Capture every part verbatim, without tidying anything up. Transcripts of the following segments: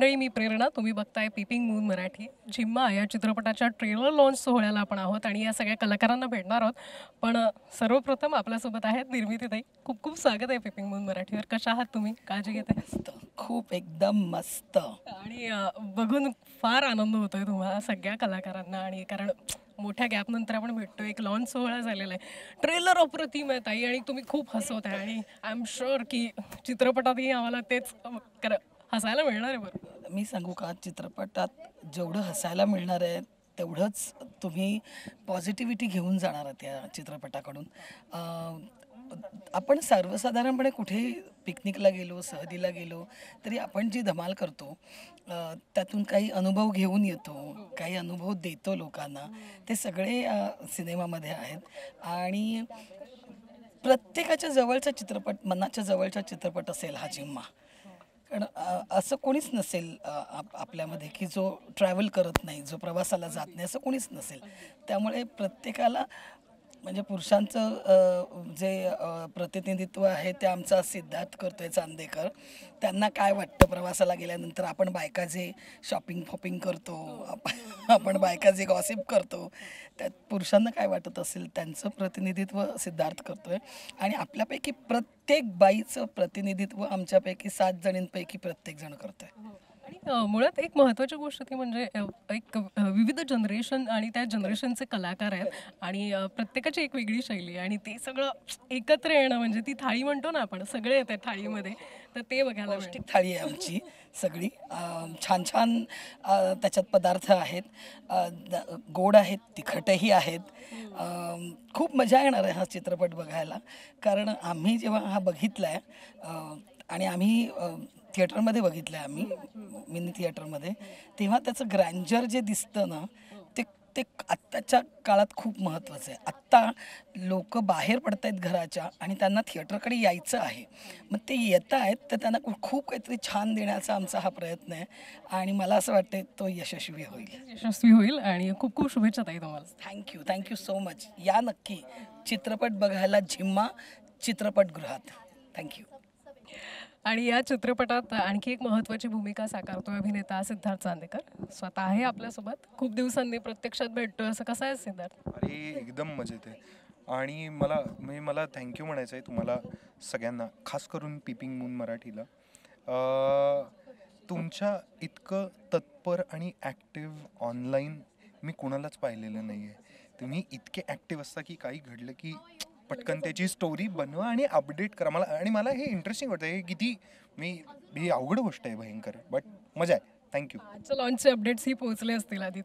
मंडळी, मी प्रेरणा. तुम्ही बघताय पीपिंग मून मराठी. झिम्मा या चित्रपटाच्या ट्रेलर लॉन्च सोहळ्याला आपण आहोत आणि या सगळ्या कलाकारांना भेटणार आहोत. पण अ, सर्वप्रथम आपल्यासोबत आहेत निर्मितीताई. खूप खूप स्वागत आहे पीपिंग मून मराठीवर. कशा आहात तुम्ही? काळजी घेताय? मस्त, खूप एकदम मस्त. आणि अ, बघून फार आनंद होतोय तुम्हाला सगळ्या कलाकारांना. आणि कारण मोठ्या गॅपनंतर आपण भेटतोय. एक लॉन्च सोहळा झालेला आहे. ट्रेलर अप्रतिम आहे ताई आणि तुम्ही खूप हसवताय आणि आय एम शुअर की चित्रपटातही आम्हाला तेच अ, कर हसायला मिळणार आहे बरं. मी सांगू का, चित्रपटात जेवढं हसायला मिळणार आहे तेवढंच तुम्ही पॉझिटिव्हिटी घेऊन जाणार आहात त्या चित्रपटाकडून. अं, आपण सर्वसाधारणपणे कुठेही पिकनिकला गेलो, सहलीला गेलो तरी आपण जी धमाल करतो, अं, त्यातून काही अनुभव घेऊन येतो, काही अनुभव देतो लोकांना. ते सगळे अं, सिनेमामध्ये आहेत. आणि प्रत्येकाच्या जवळचा चित्रपट, मनाच्या जवळचा चित्रपट असेल हा जिम्मा. कारण अ, असं कोणीच नसेल अ, आप आपल्यामध्ये की जो ट्रॅव्हल करत नाही, जो प्रवासाला जात नाही, असं कोणीच नसेल. त्यामुळे प्रत्येकाला, म्हणजे पुरुषांचं अ, जे अ, प्रतिनिधित्व आहे ते आमचा सिद्धार्थ करतोय चांदेकर. त्यांना काय वाटतं प्रवासाला गेल्यानंतर, आपण बायका जे शॉपिंग फॉपिंग करतो, आप- आपण बायका जे गॉसिप करतो, त्यात पुरुषांना काय वाटत असेल त्यांचं प्रतिनिधित्व सिद्धार्थ करतोय. आणि आपल्यापैकी प्रत्येक बाईचं प्रतिनिधित्व आमच्यापैकी सात जणींपैकी प्रत्येक जण करतोय. हो. आणि अ, मुळात एक महत्त्वाची गोष्ट ती म्हणजे अ, एक अ, विविध जनरेशन आणि त्या जनरेशनचे कलाकार आहेत आणि अ, प्रत्येकाची एक वेगळी शैली आहे आणि ते सगळं एकत्र येणं म्हणजे ती थाळी म्हणतो ना आपण, सगळे येतात थाळीमध्ये, तर ते बघायला मिळेल. पौष्टिक थाळी आहे आमची सगळी. अं, छान छान अं, त्याच्यात पदार्थ आहेत. अं, द- गोड आहेत, तिखटही आहेत. अं, खूप मजा येणार आहे हा चित्रपट बघायला. कारण आम्ही जेव्हा हा बघितला आहे आणि आम्ही अं, थिएटरमध्ये बघितलं आहे आम्ही, मिनी थिएटरमध्ये, तेव्हा त्याचं ग्रँजर जे दिसतं ना, ते ते आत्ताच्या काळात खूप महत्त्वाचं आहे. आत्ता लोक बाहेर पडत आहेत घराच्या आणि त्यांना थिएटरकडे यायचं आहे. मग ते येत आहेत, तर त्यांना खू- खूप काहीतरी छान देण्याचा आमचा हा प्रयत्न आहे. आणि मला असं वाटतं तो यशस्वी होईल. यशस्वी होईल आणि खूप खूप शुभेच्छा ताई तुम्हाला. Thank you thank you so much. या नक्की चित्रपट बघायला झिम्मा चित्रपटगृहात. थँक्यू. आणि या चित्रपटात आणखी एक महत्त्वाची भूमिका साकारतोय अभिनेता सिद्धार्थ चांदेकर. स्वतः आहे आपल्यासोबत. खूप दिवसांनी प्रत्यक्षात भेटतोय. असं कसं आहे सिद्धार्थ? अरे एकदम मजेत आहे. आणि मला म्हणजे मला थँक्यू म्हणायचं आहे तुम्हाला सगळ्यांना, खास करून पीपिंग मून मराठीला. अं, तुमच्या इतकं तत्पर आणि ॲक्टिव्ह ऑनलाईन मी कुणालाच पाहिलेलं नाही आहे. तुम्ही इतके ॲक्टिव्ह असता की काही घडलं की पटकन त्याची स्टोरी बनवा आणि अपडेट करा मला. आणि मला हे इंटरेस्टिंग वाटतं. हे किती मी ही अवघड गोष्ट आहे भयंकर, बट मजा आहे. थँक्यू. आजच्या लॉन्चचे अपडेट्स ही पोहोचले असतील आधीच.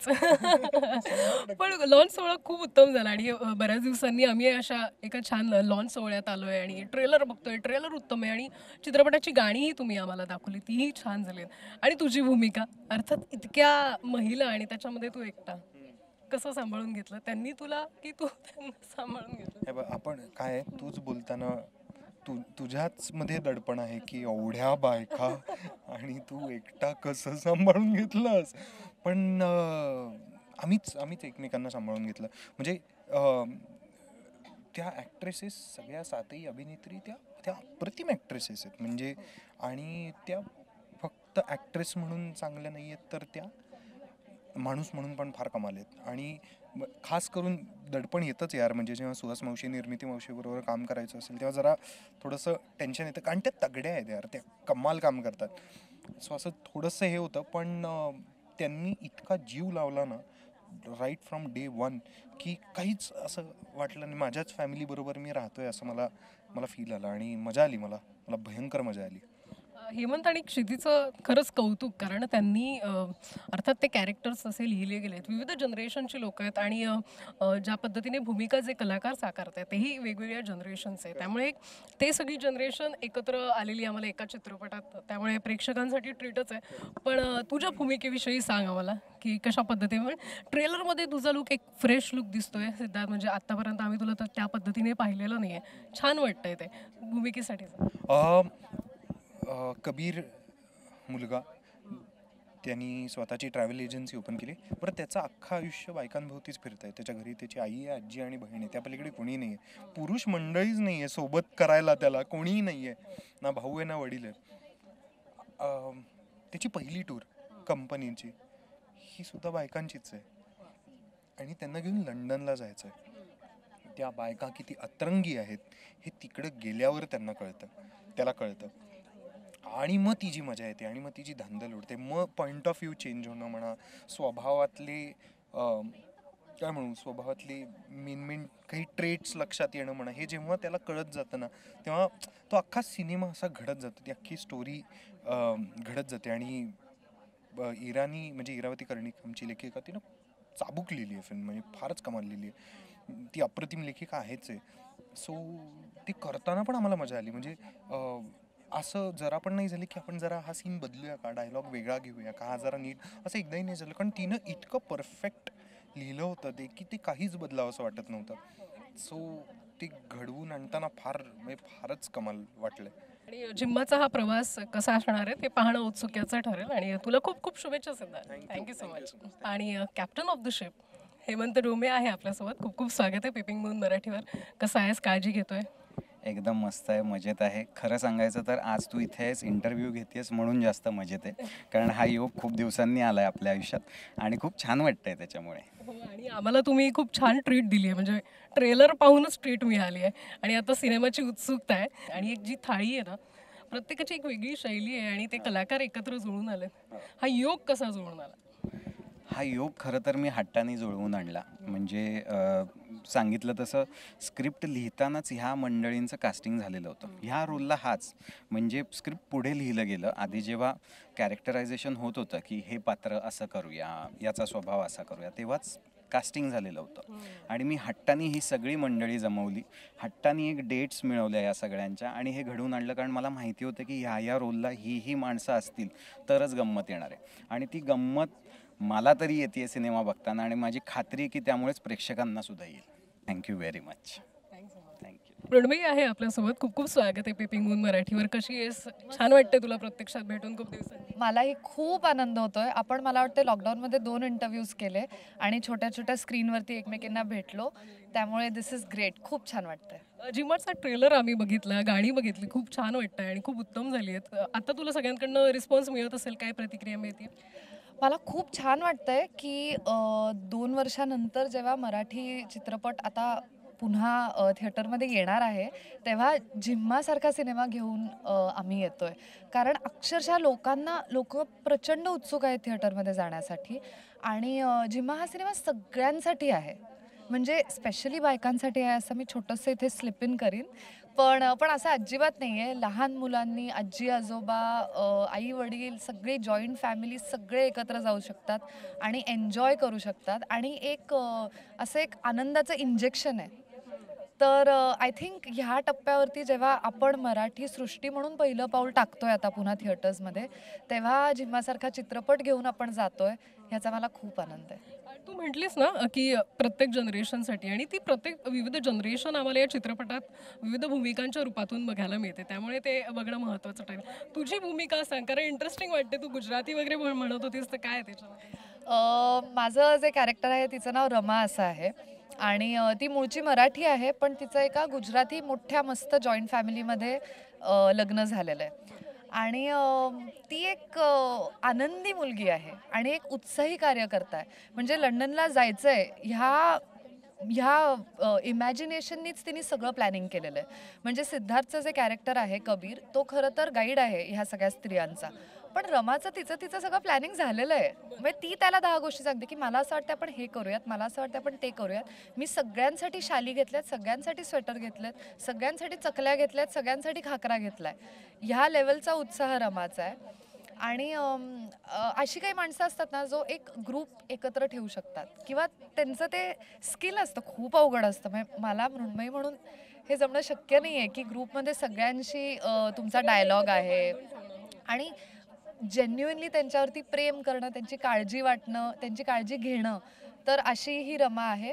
पण लॉन्च सोहळा खूप उत्तम झाला आणि अ, बऱ्याच दिवसांनी आम्ही अशा एका छान लॉन्च सोहळ्यात आलोय आणि ट्रेलर बघतोय. ट्रेलर उत्तम आहे आणि चित्रपटाची गाणीही तुम्ही आम्हाला दाखवली, तीही छान झाली. आणि तुझी भूमिका अर्थात इतक्या महिला आणि त्याच्यामध्ये तू एकटा, कसं सांभाळून घेतलं त्यांनी तुला की तू त्यांना सांभाळून घेतलं? हे बघ, आपण काय आहे, तूच बोलताना तू तुझ्याच मध्ये दडपण आहे की एवढ्या बायका आणि तू एकटा कसं सांभाळून घेतलंस. पण अं, आम्हीच आम्हीच एकमेकांना सांभाळून घेतलं. म्हणजे अं, त्या ॲक्ट्रेसेस सगळ्या सातही अभिनेत्री त्या त्या अप्रतिम ॲक्ट्रेसेस आहेत म्हणजे. आणि त्या फक्त ॲक्ट्रेस म्हणून चांगल्या नाही आहेत, तर त्या माणूस म्हणून पण फार कमाल आहेत. आणि ब- खास करून दडपण येतंच यार, म्हणजे जेव्हा सुहास मावशी, निर्मिती मावशीबरोबर काम करायचं असेल तेव्हा जरा थोडंसं टेन्शन येतं, कारण त्या तगड्या आहेत यार, त्या कमाल काम करतात. सो असं थोडंसं हे होतं. पण अं, त्यांनी इतका जीव लावला ना राईट फ्रॉम डे वन, की काहीच असं वाटलं नाही. माझ्याच फॅमिलीबरोबर मी राहतोय असं मला मला फील आलं आणि मजा आली. मला मला भयंकर मजा आली. अ, हेमंत आणि क्षितीचं खरंच कौतुक, कारण त्यांनी अ, अर्थात ते कॅरेक्टर्स असे लिहिले गेलेत, विविध जनरेशनची लोक आहेत आणि अ, अ, ज्या पद्धतीने भूमिका जे कलाकार साकारत आहेत तेही वेगवेगळ्या जनरेशनचे आहे. त्यामुळे एक ते सगळी जनरेशन एकत्र आलेली आम्हाला एका चित्रपटात, त्यामुळे प्रेक्षकांसाठी ट्रीटच आहे. पण अ, तुझ्या भूमिकेविषयी सांग आम्हाला की कशा पद्धतीने ट्रेलरमध्ये तुझा लुक एक फ्रेश लुक दिसतोय सिद्धार्थ, म्हणजे आतापर्यंत आम्ही तुला तर त्या पद्धतीने पाहिलेलं नाहीये. छान वाटतंय ते भूमिकेसाठी. अं, अं, कबीर मुलगा, त्यांनी स्वतःची ट्रॅव्हल एजन्सी ओपन केली. बरं, त्याचं अख्खं आयुष्य बायकांभोवतीच फिरत आहे. त्याच्या घरी त्याची आई आहे, आजी आणि बहीण आहे. त्या पलीकडे कोणी नाही आहे. पुरुष मंडळीच नाही आहे सोबत करायला, त्याला कोणीही नाही आहे. ना भाऊ आहे ना वडील आहे. अं, त्याची पहिली टूर कंपनीची ही सुद्धा बायकांचीच आहे आणि त्यांना घेऊन लंडनला जायचं आहे. त्या बायका किती अतरंगी आहेत हे तिकडं गेल्यावर त्यांना कळतं, त्याला कळतं. आणि मग ती जी मजा येते आणि मग ती जी धांदल उडते, मग पॉईंट ऑफ व्ह्यू चेंज होणं म्हणा, स्वभावातले अं, काय म्हणू स्वभावातले मेन मेन काही ट्रेट्स लक्षात येणं म्हणा, हे जेव्हा त्याला कळत जातं ना तेव्हा तो अख्खा सिनेमा असा घडत जातो, ती अख्खी स्टोरी घडत जाते. आणि अ, इराणी म्हणजे इरावती कर्णिक आमची लेखिका, तिनं चाबूक लिहिली आहे फिल्म, म्हणजे फारच कमाल लिहिली आहे. ती अप्रतिम लेखिका आहेच आहे. सो ती करताना पण आम्हाला मजा आली. म्हणजे अ, असं जरा पण नाही झालं की आपण जरा हा सीन बदलूया का, डायलॉग वेगळा घेऊया का, हा जरा नीट, असं एकदाही नाही झालं. कारण तिनं इतकं परफेक्ट लिहिलं होतं ते की ते काहीच बदलावं असं वाटत नव्हतं. सो ते घडवून आणताना फार म्हणजे फारच कमाल वाटलं. आणि जिम्माचा हा प्रवास कसा असणार आहे ते पाहणं उत्सुक्याचं ठरेल आणि तुला खूप खूप शुभेच्छा सिद्धार्थ. Thank you so much. आणि captain of the ship Hemant Dome आहे आपल्यासोबत. खूप खूप स्वागत आहे पेपिंग मून मराठीवर. कसं आहेस, काळजी घेतोय? एकदम मस्त आहे, मजेत आहे. खरं सांगायचं तर आज तू इथे आहेस, इंटरव्ह्यू घेतेस म्हणून जास्त मजेत आहे. कारण हा योग खूप दिवसांनी आला आहे आपल्या आयुष्यात आणि खूप छान वाटतंय त्याच्यामुळे. हो, आणि आम्हाला तुम्ही खूप छान ट्रीट दिली आहे. म्हणजे ट्रेलर पाहूनच ट्रीट मिळाली आहे आणि आता सिनेमाची उत्सुकता आहे. आणि एक जी थाळी आहे ना, प्रत्येकाची एक वेगळी शैली आहे आणि ते कलाकार एकत्र जुळून आले. हा योग कसा जुळून आला? हा योग खरं तर मी हट्टाने जुळवून आणला. म्हणजे अ, सांगितलं तसं स्क्रिप्ट लिहितानाच ह्या मंडळींचं कास्टिंग झालेलं होतं. ह्या रोलला हाच म्हणजे स्क्रिप्ट पुढे लिहिलं गेलं. आधी जेव्हा कॅरेक्टरायझेशन होत होतं की हे पात्र असं करूया, याचा स्वभाव असा करूया, तेव्हाच कास्टिंग झालेलं होतं. आणि मी हट्टानी ही सगळी मंडळी जमवली, हट्टानी एक डेट्स मिळवल्या या सगळ्यांच्या आणि हे घडवून आणलं. कारण मला माहिती होतं की ह्या ह्या रोलला ही ही माणसं असतील तरच गंमत येणार आहे. आणि ती गंमत मला तरी येते सिनेमा बघताना आणि माझी खात्री आहे की त्यामुळेच प्रेक्षकांना सुद्धा येईल. Thank you very much. Thank you. Mrunmayi आहे आपल्यासोबत. खूप खूप स्वागत आहे पेपिंग मून मराठीवर. कशी आहेस? छान वाटते तुला प्रत्यक्षात भेटून खूप दिवसांनी. मलाही खूप आनंद होतोय. आपण मला वाटतं लॉकडाऊनमध्ये दोन इंटरव्ह्यूज केले आणि छोट्या छोट्या स्क्रीनवरती एकमेकींना भेटलो. त्यामुळे दिस इज ग्रेट. खूप छान वाटतंय. अ, जिमाचा ट्रेलर आम्ही बघितला, गाणी बघितली, खूप छान वाटतंय आणि खूप उत्तम झाली आहेत. अ, आता तुला सगळ्यांकडनं रिस्पॉन्स मिळत असेल, काय प्रतिक्रिया मिळते? मला खूप छान वाटतंय की अ, दोन वर्षानंतर जेव्हा मराठी चित्रपट आता पुन्हा अ, थिएटरमध्ये येणार आहे, तेव्हा जिम्मासारखा सिनेमा घेऊन अ, आम्ही येतोय. कारण अक्षरशः लोकांना लोकं प्रचंड उत्सुक आहेत थिएटरमध्ये जाण्यासाठी आणि अ, जिम्मा हा सिनेमा सगळ्यांसाठी आहे. म्हणजे स्पेशली बायकांसाठी आहे असं मी छोटंसं इथे स्लिप इन करीन. पण पण असं अजिबात नाही आहे. लहान मुलांनी, आजी-आजोबा, आई-वडील सगळे जॉइंट फॅमिली सगळे एकत्र जाऊ शकतात आणि एन्जॉय करू शकतात आणि एक अ, असं एक आनंदाचं इंजेक्शन आहे. तर आय थिंक ह्या टप्प्यावरती जेव्हा आपण मराठी सृष्टी म्हणून पहिलं पाऊल टाकतोय आता पुन्हा थिएटर्समध्ये, तेव्हा जिम्मासारखा चित्रपट घेऊन आपण जातोय, ह्याचा मला खूप आनंद आहे. तू म्हटलीस ना अ, की प्रत्येक जनरेशनसाठी आणि ती प्रत्येक विविध जनरेशन आम्हाला या चित्रपटात विविध भूमिकांच्या रूपातून बघायला मिळते. त्यामुळे ते बघणं महत्त्वाचं ठरेल. तुझी भूमिका सांग, कारण इंटरेस्टिंग वाटते. तू गुजराती वगैरे म्हण- म्हणत होतीस, तर काय आहे त्याच्यामध्ये? अ, माझं जे कॅरेक्टर आहे तिचं नाव रमा असं आहे आणि अ, ती मूळची मराठी आहे पण तिचं एका गुजराती मोठ्या मस्त जॉईंट फॅमिलीमध्ये अ, लग्न झालेलं आहे आणि अ, ती एक अ, आनंदी मुलगी आहे आणि एक उत्साही कार्यकर्ता आहे. म्हणजे लंडनला जायचं आहे ह्या ह्या इमॅजिनेशननीच तिने सगळं प्लॅनिंग केलेलं आहे. म्हणजे सिद्धार्थचं जे कॅरेक्टर आहे कबीर, तो खरं तर गाईड आहे ह्या सगळ्या स्त्रियांचा. पण रमाचं तिचं तिचं सगळं प्लॅनिंग झालेलं आहे. म्हणजे ती त्याला दहा गोष्टी सांगते की मला असं वाटतं आपण हे करूयात, मला असं वाटतं आपण ते करूयात. मी सगळ्यांसाठी शाली घेतल्यात, सगळ्यांसाठी स्वेटर घेतलेत, सगळ्यांसाठी चकल्या घेतल्यात, सगळ्यांसाठी खाकरा घेतलाय. ह्या लेवलचा उत्साह रमाचा आहे. आणि अम, अ, अशी काही माणसं असतात ना जो एक ग्रुप एकत्र ठेवू शकतात किंवा त्यांचं ते स्किल असतं खूप अवघड असतं. म्हणजे मला मृण्मयी म्हणून हे जमणं शक्य नाही आहे की ग्रुपमध्ये सगळ्यांशी अ, तुमचा डायलॉग आहे आणि जेन्युइनली त्यांच्यावरती प्रेम करणं, त्यांची काळजी वाटणं, त्यांची काळजी घेणं. तर अशी ही रमा आहे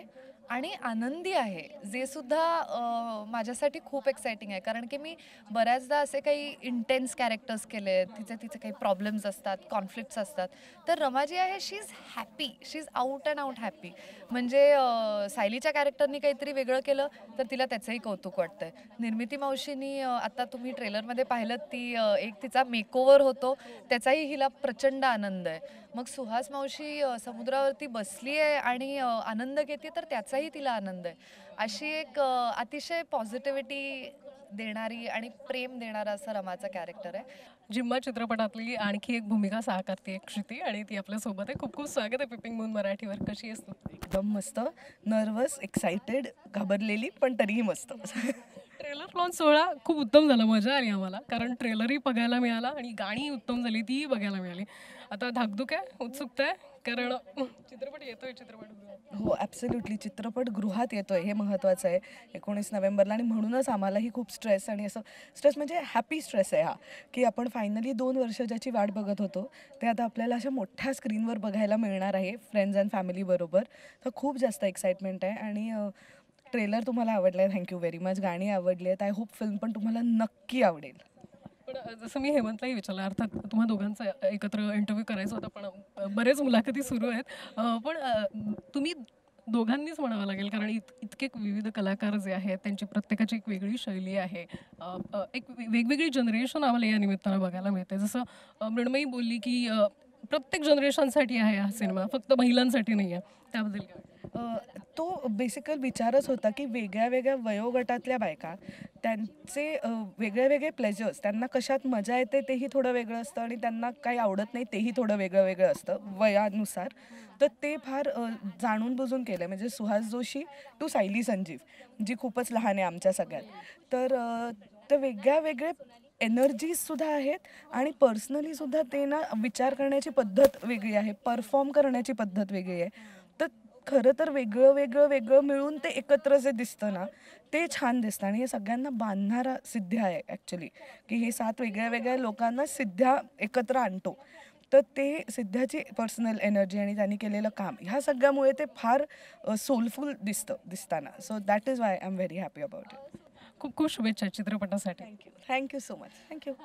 आणि आनंदी आहे, जे सुद्धा अ, माझ्यासाठी खूप एक्साइटिंग आहे. कारण की मी बऱ्याचदा असे काही इंटेन्स कॅरेक्टर्स केले आहेत, तिचे तिचे काही प्रॉब्लेम्स असतात, कॉन्फ्लिक्ट्स असतात. तर रमा जी आहे she is happy, she is out and out happy. म्हणजे अ, सायलीच्या कॅरेक्टरनी काहीतरी वेगळं केलं तर तिला त्याचंही कौतुक वाटतंय. निर्मिती मावशीनी अ, आता तुम्ही ट्रेलरमध्ये पाहिलं, ती अ, एक तिचा मेकओव्हर होतो, त्याचाही हिला प्रचंड आनंद आहे. मग सुहास मावशी अ, समुद्रावरती बसली आहे आणि अ, आनंद घेते, तर त्याचाही तिला आनंद आहे. अशी एक अ, अतिशय पॉझिटिव्हिटी देणारी आणि प्रेम देणारा असं रमाचं कॅरेक्टर आहे. जिम्मा चित्रपटातली आणखी एक भूमिका साकारते क्षिती आणि ती आपल्यासोबत आहे. खूप खूप स्वागत आहे पिपिंग मून मराठीवर. कशी आहेस तू? एकदम मस्त, नर्वस, एक्साइटेड, घाबरलेली पण तरीही मस्त. ट्रेलर लॉन्च सोहळा खूप उत्तम झाला, मजा आली आम्हाला, कारण ट्रेलरही बघायला मिळाला आणि गाणी उत्तम झाली तीही बघायला मिळाली. आता धाकधूक आहे, उत्सुकता आहे, कारण चित्रपट येतोय चित्रपटगृहात. हो, ॲब्सोल्युटली चित्रपटगृहात येतोय हे महत्त्वाचं आहे एकोणीस नोव्हेंबरला. आणि म्हणूनच आम्हालाही खूप स्ट्रेस, आणि असं स्ट्रेस म्हणजे हॅपी स्ट्रेस आहे हा, की आपण फायनली दोन वर्ष ज्याची वाट बघत होतो ते आता आपल्याला अशा मोठ्या स्क्रीनवर बघायला मिळणार आहे फ्रेंड्स अँड फॅमिलीबरोबर. तर खूप जास्त एक्साइटमेंट आहे. आणि ट्रेलर तुम्हाला आवडला आहे, थँक्यू व्हेरी मच. गाणी आवडली आहेत. आय होप फिल्म पण तुम्हाला नक्की आवडेल. पण अ, जसं मी हेमंतलाही विचारलं, अर्थात तुम्हा दोघांचा एकत्र इंटरव्ह्यू करायचा होता, पण अ, बरेच मुलाखती सुरू आहेत. अ, पण अ, तुम्ही दोघांनीच म्हणावं लागेल, कारण इत इतके विविध कलाकार जे आहेत त्यांची प्रत्येकाची एक वेगळी शैली आहे. अ, अ, एक वे- वेगवेगळी जनरेशन आम्हाला या निमित्तानं बघायला मिळते. जसं अ, मृण्मयी बोलली की अ, प्रत्येक जनरेशनसाठी आहे हा सिनेमा, फक्त महिलांसाठी नाही आहे. त्याबद्दल काय? अ, तो बेसिकल विचारच होता की वेगळ्या वेगळ्या वयोगटातल्या बायका, त्यांचे अ, वेगळे वेगळे प्लेजर्स, त्यांना कशात मजा येते तेही थोडं वेगळं असतं, आणि त्यांना काही आवडत नाही तेही थोडं वेगळं वेगळं असतं वयानुसार. तर ते फार अ, जाणून बुजून केलं. म्हणजे सुहास जोशी टू सायली संजीव, जी खूपच लहान आहे आमच्या सगळ्यात. तर अ, ते वेगळ्या वेगळे एनर्जीजसुद्धा आहेत, आणि पर्सनलीसुद्धा ते ना विचार करण्याची पद्धत वेगळी आहे, परफॉर्म करण्याची पद्धत वेगळी आहे. तर खरं तर वेगळं वेगळं वेगळं मिळून ते एकत्र जे दिसतं ना, ते छान दिसतं. आणि हे सगळ्यांना बांधणारा सिद्ध्या आहे ॲक्च्युली, की हे सात वेगळ्या वेगळ्या लोकांना सिद्ध्या एकत्र आणतो. तर ते सिद्ध्याची पर्सनल एनर्जी आणि त्यांनी केलेलं काम, ह्या सगळ्यामुळे ते फार सोलफुल दिसतं दिसताना. So that is why I am very happy about it. खूप खूप शुभेच्छा चित्रपटासाठी. Thank you thank you so much. Thank you.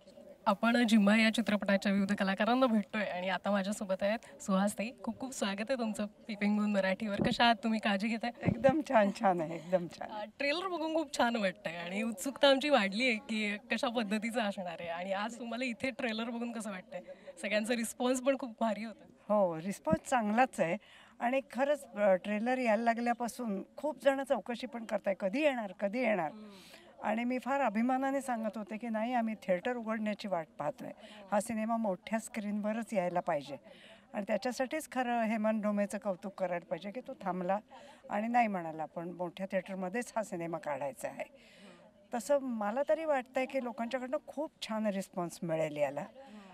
आपण जिम्मा या चित्रपटाच्या विविध कलाकारांना भेटतोय आणि आता माझ्यासोबत आहेत सुहासताई. खूप खूप स्वागत आहे तुमचं पिपिंग मून मराठीवर. कशा आहात तुम्ही? काळजी घेताय? एकदम छान छान आहे, एकदम छान. ट्रेलर बघून खूप छान वाटतंय आणि उत्सुकता आमची वाढली आहे की कशा पद्धतीचं असणार आहे. आणि आज तुम्हाला इथे ट्रेलर बघून कसं वाटतंय? सगळ्यांचा रिस्पॉन्स पण खूप भारी होता. हो, रिस्पॉन्स चांगलाच आहे. आणि खरंच ट्रेलर यायला लागल्यापासून खूप जण चौकशी पण करताय, कधी येणार कधी येणार. आणि मी फार अभिमानाने सांगत होते की नाही, आम्ही थिएटर उघडण्याची वाट पाहतोय. हा सिनेमा मोठ्या स्क्रीनवरच यायला पाहिजे. आणि त्याच्यासाठीच खरं हेमंत ढोमेचं कौतुक करायला पाहिजे की तो थांबला आणि नाही म्हणाला, पण मोठ्या थिएटरमध्येच हा सिनेमा काढायचा आहे. तसं मला तरी वाटतंय की लोकांच्याकडनं खूप छान रिस्पॉन्स मिळेल याला.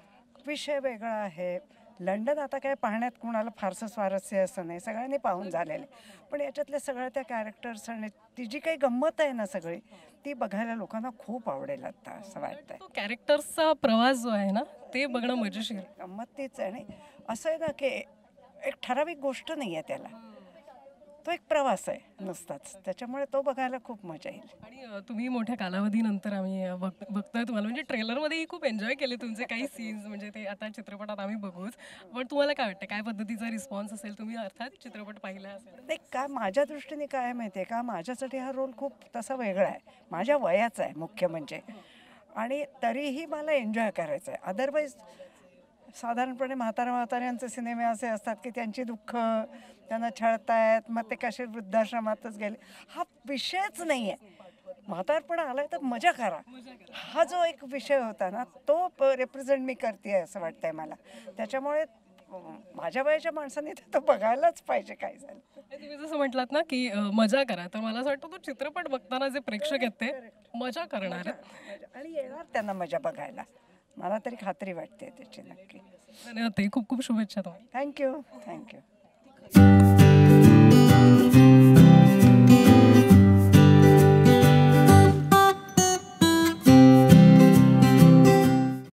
विषय वेगळा आहे. लंडन आता काय पाहण्यात कुणाला फारसं स्वारस्य असं नाही, सगळ्यांनी पाहून झालेलं आहे. पण याच्यातल्या सगळ्या त्या कॅरेक्टर्स आणि ती जी काही गंमत आहे ना सगळी, ती बघायला लोकांना खूप आवडेल आता असं वाटतंय. तो कॅरेक्टर्सचा प्रवास जो आहे ना, ते बघणं मजेशीर आहे. गंमत तीच आहे. आणि असं आहे ना की एक ठराविक गोष्ट नाही आहे त्याला, तो एक प्रवास आहे नुसताच. त्याच्यामुळे तो बघायला खूप मजा येईल. आणि अ, तुम्ही मोठ्या कालावधीनंतर आम्ही अ, बघ बघतोय तुम्हाला, म्हणजे ट्रेलरमध्येही खूप एन्जॉय केले तुमचे काही सीन्स, म्हणजे ते आता चित्रपटात आम्ही बघूच. पण तुम्हाला काय वाटतं, काय पद्धतीचा रिस्पॉन्स असेल? तुम्ही अर्थात चित्रपट पाहिला असेल. नाही, काय माझ्या दृष्टीने काय आहे माहिती आहे का, माझ्यासाठी हा रोल खूप तसा वेगळा आहे, माझ्या वयाचा आहे मुख्य म्हणजे. आणि तरीही मला एन्जॉय करायचं आहे. अदरवाईज साधारणपणे म्हातारा म्हाताऱ्यांचे सिनेमे असे असतात की त्यांची दुःख, त्यांना छळतायत, मग ते कसे वृद्धाश्रमातच गेले. हा विषयच नाही आहे. म्हातारपण आलाय तर मजा करा, हा जो एक विषय होता ना, तो रिप्रेझेंट मी करते असं वाटतंय मला. त्याच्यामुळे अं, माझ्या वयाच्या माणसांनी तर तो बघायलाच पाहिजे. काय झालं आणि तुम्ही जसं म्हटलात ना की अ, मजा करा, तर मला असं वाटतं तो चित्रपट बघताना जे प्रेक्षक आहेत ते मजा करणार आहेत. मजा- आणि येणार त्यांना मजा बघायला, मला तरी खात्री वाटते त्याची नक्की. धन्यवाद ताई. खूप खूप शुभेच्छा तुम्हाला. Thank you thank you.